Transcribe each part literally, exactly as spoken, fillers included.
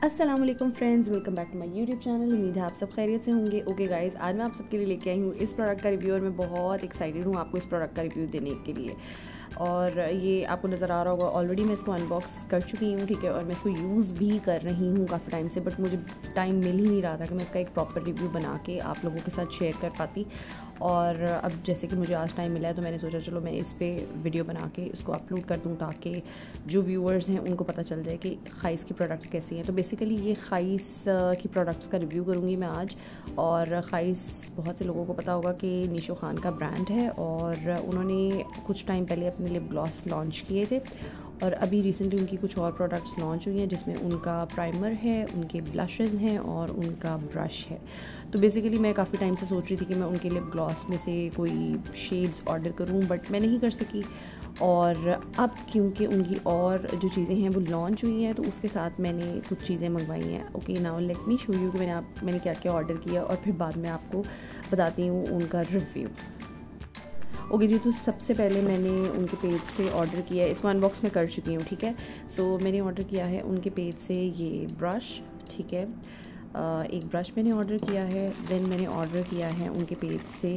अस्सलाम वालेकुम friends, welcome back to my YouTube channel. उम्मीद है आप सब खैरियत से होंगे। ओके गाइस, आज मैं आप सबके लिए लेके आई हूँ इस प्रोडक्ट का रिव्यू और मैं बहुत एक्साइटेड हूँ आपको इस प्रोडक्ट का रिव्यू देने के लिए। और ये आपको नज़र आ रहा होगा, ऑलरेडी मैं इसको अनबॉक्स कर चुकी हूँ, ठीक है। और मैं इसको यूज़ भी कर रही हूँ काफ़ी टाइम से, बट मुझे टाइम मिल ही नहीं रहा था कि मैं इसका एक प्रॉपर रिव्यू बना के आप लोगों के साथ शेयर कर पाती। और अब जैसे कि मुझे आज टाइम मिला है तो मैंने सोचा चलो मैं इस पर वीडियो बना के इसको अपलोड कर दूँ ताकि जो व्यूअर्स हैं उनको पता चल जाए कि खाइस की प्रोडक्ट्स कैसी हैं। तो बेसिकली ये खाइस की प्रोडक्ट्स का रिव्यू करूँगी मैं आज। और खाइस बहुत से लोगों को पता होगा कि निशो खान का ब्रांड है और उन्होंने कुछ टाइम पहले अपने लिप ग्लॉस लॉन्च किए थे और अभी रिसेंटली उनकी कुछ और प्रोडक्ट्स लॉन्च हुई हैं जिसमें उनका प्राइमर है, उनके ब्लशेस हैं और उनका ब्रश है। तो बेसिकली मैं काफ़ी टाइम से सोच रही थी कि मैं उनके लिप ग्लॉस में से कोई शेड्स ऑर्डर करूं, बट मैं नहीं कर सकी। और अब क्योंकि उनकी और जो चीज़ें हैं वो लॉन्च हुई हैं तो उसके साथ मैंने कुछ चीज़ें मंगवाई हैं। Okay, now let me show you कि मैंने आप मैंने क्या क्या ऑर्डर किया और फिर बाद में आपको बताती हूँ उनका रिव्यू। ओके जी, तो सबसे पहले मैंने उनके पेज से ऑर्डर किया है, इसको अनबॉक्स में कर चुकी हूँ, ठीक है। सो so, मैंने ऑर्डर किया है उनके पेज से ये ब्रश, ठीक है। uh, एक ब्रश मैंने ऑर्डर किया है। देन मैंने ऑर्डर किया है उनके पेज से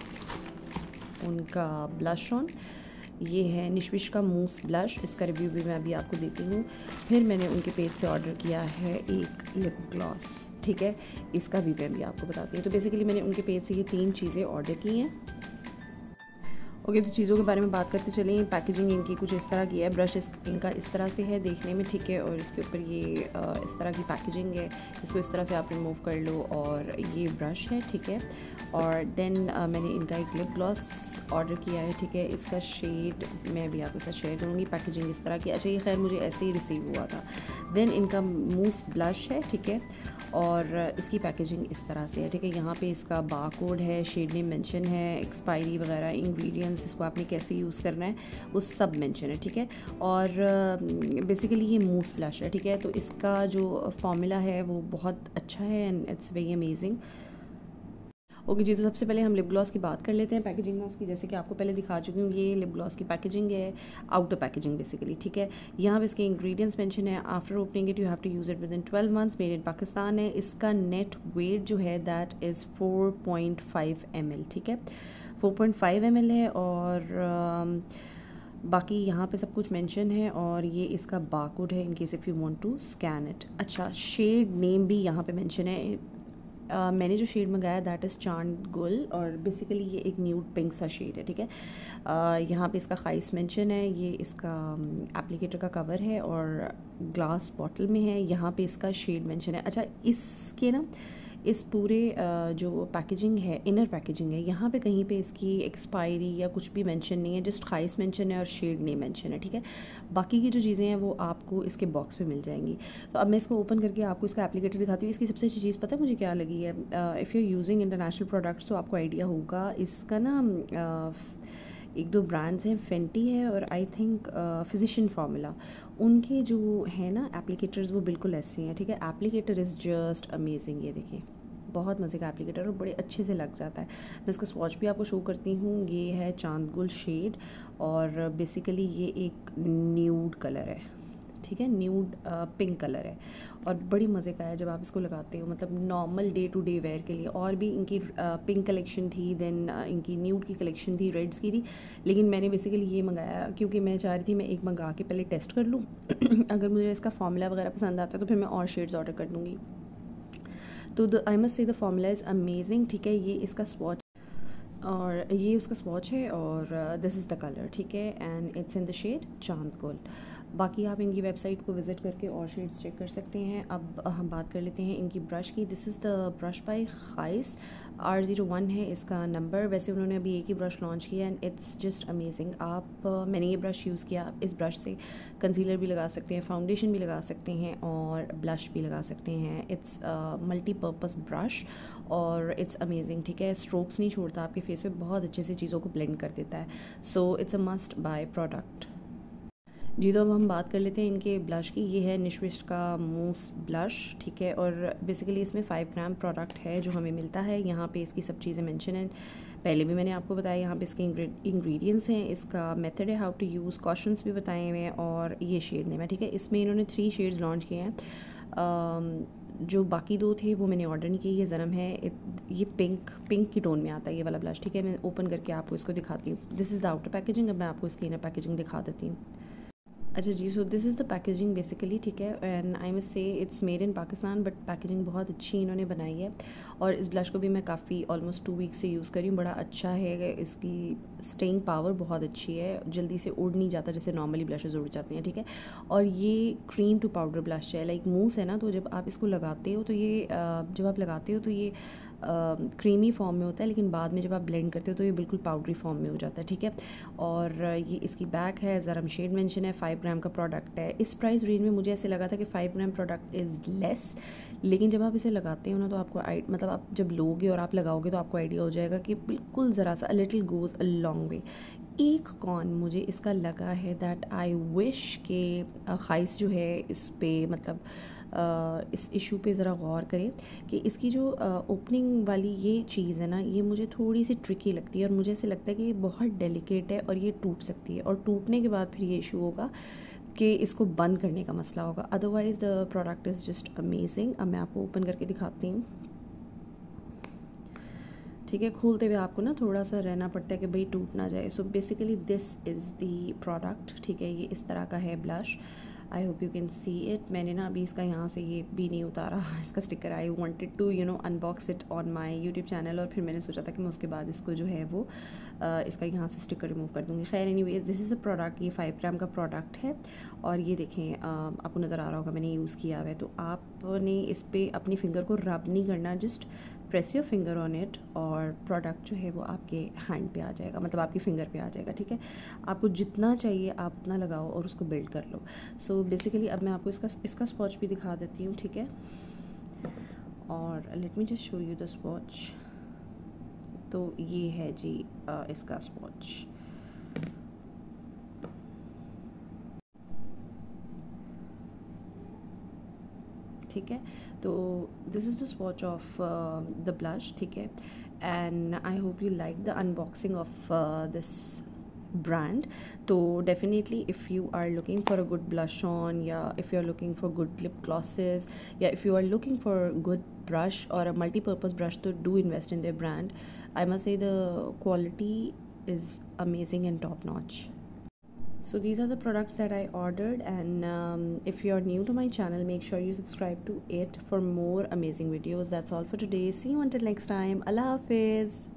उनका ब्लश ऑन, ये है निश्विश का मूस ब्लश, इसका रिव्यू भी मैं अभी आपको देती हूँ। फिर मैंने उनके पेज से ऑर्डर किया है एक लिप ग्लॉस, ठीक है, इसका भी मैं भी आपको बताती हूँ। तो बेसिकली मैंने उनके पेज से ये तीन चीज़ें ऑर्डर की हैं। ओके okay, तो चीज़ों के बारे में बात करते चलें। पैकेजिंग इनकी कुछ इस तरह की है, ब्रश इस, इनका इस तरह से है देखने में, ठीक है। और इसके ऊपर ये आ, इस तरह की पैकेजिंग है, इसको इस तरह से आप रिमूव कर लो। और ये ब्रश है, ठीक है। और देन मैंने इनका एक लिप ग्लॉस ऑर्डर किया है, ठीक है। इसका शेड मैं भी आपके साथ शेयर करूँगी। पैकेजिंग इस तरह की, अच्छा ये खैर मुझे ऐसे ही रिसीव हुआ था। देन इनका मूस ब्लश है, ठीक है। और इसकी पैकेजिंग इस तरह से है, ठीक है। यहाँ पे इसका बार कोड है, शेड नेम मेंशन है, एक्सपायरी वगैरह, इंग्रेडिएंट्स, इसको आपने कैसे यूज़ करना है वो सब मेंशन है, ठीक है। और बेसिकली ये मूस ब्लश है, ठीक है। तो इसका जो फॉर्मूला है वो बहुत अच्छा है and it's very amazing. Okay जी, तो सबसे पहले हम लिप ग्लॉस की बात कर लेते हैं। पैकेजिंग में उसकी जैसे कि आपको पहले दिखा चुकी हूँ, ये लिप ग्लॉस की पैकेजिंग है, आउटर पैकेजिंग बेसिकली, ठीक है। यहाँ पे इसके इंग्रेडिएंट्स मेंशन है। After opening it you have to use it within twelve months, made in Pakistan है। इसका नेट वेट जो है that is four point five M L, ठीक है, four point five M L है। और uh, बाकी यहाँ पे सब कुछ मेंशन है। और ये इसका बारकोड है in case if you want to scan it. अच्छा, शेड नेम भी यहाँ पे मेंशन है। Uh, मैंने जो शेड मंगाया दैट इज़ चांद गुल और बेसिकली ये एक न्यूड पिंक सा शेड है, ठीक है। uh, यहाँ पे इसका खाइस मेंशन है। ये इसका एप्लीकेटर का कवर है और ग्लास बॉटल में है। यहाँ पे इसका शेड मेंशन है। अच्छा, इसके ना इस पूरे जो पैकेजिंग है, इनर पैकेजिंग है, यहाँ पे कहीं पे इसकी एक्सपायरी या कुछ भी मेंशन नहीं है, जस्ट खाइस मेंशन है और शेड नहीं मेंशन है, ठीक है। बाकी की जो चीज़ें हैं वो आपको इसके बॉक्स पे मिल जाएंगी। तो अब मैं इसको ओपन करके आपको इसका एप्लीकेटर दिखाती हूँ। इसकी सबसे अच्छी चीज़ पता है मुझे क्या लगी है? If you using international products तो आपको आइडिया होगा। इसका ना uh, एक दो ब्रांड्स हैं, फेंटी है और आई थिंक फिजिशियन फार्मूला, उनके जो है ना एप्लीकेटर्स वो बिल्कुल ऐसे हैं, ठीक है। एप्लीकेटर इज़ जस्ट अमेजिंग, ये देखिए बहुत मज़े का एप्लीकेटर और बड़े अच्छे से लग जाता है। मैं इसका स्वॉच भी आपको शो करती हूँ। ये है चांदगुल शेड और बेसिकली ये एक न्यूड कलर है, ठीक है, न्यूड पिंक कलर है और बड़ी मज़े का है जब आप इसको लगाते हो, मतलब normal day to day wear के लिए। और भी इनकी पिंक कलेक्शन थी, देन इनकी न्यूड की कलेक्शन थी, रेड्स की थी, लेकिन मैंने बेसिकली ये मंगाया क्योंकि मैं चाह रही थी मैं एक मंगा के पहले टेस्ट कर लूँ अगर मुझे इसका फॉर्मूला वगैरह पसंद आता है तो फिर मैं और शेड्स ऑर्डर कर दूँगी। तो the I must say the formula is amazing, ठीक है। ये इसका स्वॉच और ये उसका स्वॉच है और दिस इज़ द कलर, ठीक है, and it's in the shade Chandgul. बाकी आप इनकी वेबसाइट को विज़िट करके और शेड्स चेक कर सकते हैं। अब हम बात कर लेते हैं इनकी ब्रश की। This is the brush by खाइस, आर ज़ीरो वन है इसका नंबर। वैसे उन्होंने अभी एक ही ब्रश लॉन्च किया एंड इट्स जस्ट अमेजिंग। आप मैंने ये ब्रश यूज़ किया, आप इस ब्रश से कंसीलर भी लगा सकते हैं, फाउंडेशन भी लगा सकते हैं और ब्लश भी लगा सकते हैं। इट्स मल्टीपर्पज़ ब्रश और इट्स अमेजिंग, ठीक है। स्ट्रोक्स नहीं छोड़ता आपके फेस पे, बहुत अच्छे से चीज़ों को ब्लेंड कर देता है। So it's a must buy product जी। तो अब हम बात कर लेते हैं इनके ब्लश की। ये है निश्विश का मूस ब्लश, ठीक है। और बेसिकली इसमें फाइव ग्राम प्रोडक्ट है जो हमें मिलता है। यहाँ पे इसकी सब चीज़ें मेंशन हैं, पहले भी मैंने आपको बताया। यहाँ पे इसके इंग्रेडिएंट्स हैं, इसका मेथड है हाउ टू यूज़, कॉशंस भी बताए हुए हैं और ये शेड नेम है, ठीक है। इसमें इन्होंने थ्री शेड्स लॉन्च किए हैं। जो बाकी दो थे वो मैंने ऑर्डर नहीं किए। ये जरम है, ये पिंक पिंक की टोन में आता है ये वाला ब्लश, ठीक है। मैं ओपन करके आपको इसको दिखाती हूँ। This is the outer packaging. अब मैं आपको इसकी इनर पैकेजिंग दिखा देती हूँ। अच्छा जी, so this is the packaging basically, ठीक है। And I must say it's made in Pakistan, but packaging बहुत अच्छी इन्होंने बनाई है। और इस ब्लश को भी मैं काफ़ी ऑलमोस्ट टू वीक्स से यूज़ करी हूँ। बड़ा अच्छा है, इसकी स्टेइंग पावर बहुत अच्छी है, जल्दी से उड़ नहीं जाता जैसे नॉर्मली ब्लशेज उड़ जाती हैं, ठीक है। और ये क्रीम टू पाउडर ब्लश है, लाइक मूस है ना, तो जब आप इसको लगाते हो तो ये जब आप लगाते हो तो ये क्रीमी uh, फॉर्म में होता है, लेकिन बाद में जब आप ब्लेंड करते हो तो ये बिल्कुल पाउडरी फॉर्म में हो जाता है, ठीक है। और ये इसकी बैक है, ज़रा शेड मेंशन है, फाइव ग्राम का प्रोडक्ट है। इस प्राइस रेंज में मुझे ऐसे लगा था कि five gram product is less, लेकिन जब आप इसे लगाते हो ना तो आपको आई मतलब आप जब लोगे और आप लगाओगे तो आपको आइडिया हो जाएगा कि बिल्कुल ज़रा सा, a little goes a long way. एक कॉन मुझे इसका लगा है दैट आई विश के खाइस जो है इस पे मतलब Uh, इस इशू पे ज़रा गौर करें कि इसकी जो ओपनिंग uh, वाली ये चीज़ है ना, ये मुझे थोड़ी सी ट्रिकी लगती है और मुझे ऐसे लगता है कि ये बहुत डेलिकेट है और ये टूट सकती है, और टूटने के बाद फिर ये इशू होगा कि इसको बंद करने का मसला होगा। Otherwise the product is just amazing. अब मैं आपको ओपन करके दिखाती हूँ, ठीक है। खोलते हुए आपको ना थोड़ा सा रहना पड़ता है कि भाई टूट ना जाए। So basically this is the product, ठीक है। ये इस तरह का है blush. I hope you can see it. मैंने ना अभी इसका यहाँ से ये भी नहीं उतारा, इसका sticker. I wanted to you know unbox it on my YouTube channel, और फिर मैंने सोचा था कि मैं उसके बाद इसको जो है वो आ, इसका यहाँ से स्टिकर रिमूव कर दूँगी। खैर anyways, this is a product. ये फाइव ग्राम का प्रोडक्ट है और ये देखें, आ, आपको नज़र आ रहा होगा मैंने यूज़ किया हुआ है। तो आपने इस पर अपनी फिंगर को रब नहीं करना, just press your finger on it और प्रोडक्ट जो है वो आपके हैंड पे आ जाएगा, मतलब आपकी फिंगर पे आ जाएगा, ठीक है। आपको जितना चाहिए आप उतना लगाओ और उसको बिल्ड कर लो। सो so बेसिकली अब मैं आपको इसका इसका स्वॉच भी दिखा देती हूँ, ठीक है। और let me just show you the swatch. तो ये है जी आ, इसका स्वॉच। ठीक है, तो this is the swatch of the blush, ठीक है। And I hope you like the unboxing of this brand. तो definitely if you are looking for a good blush on, या if you are looking for good lip glosses, या if you are looking for good brush और a multipurpose brush, तो do invest in the brand. I must say the quality is amazing and top notch. So these are the products that I ordered, and um, if you are new to my channel, make sure you subscribe to it for more amazing videos. That's all for today. See you until next time. Allah Hafiz.